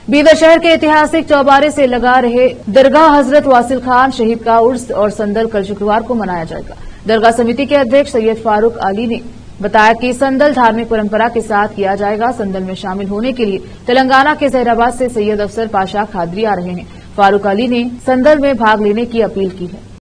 बीदर शहर के ऐतिहासिक चौबारे से लगा रहे दरगाह हजरत वासिल खान शहीद का उर्स और संदल कल शुक्रवार को मनाया जाएगा। दरगाह समिति के अध्यक्ष सैयद फारूक अली ने बताया कि संदल धार्मिक परंपरा के साथ किया जाएगा। संदल में शामिल होने के लिए तेलंगाना के जहीराबाद से सैयद अफसर पाशा खादरी आ रहे हैं। फारूक अली ने संदल में भाग लेने की अपील की है।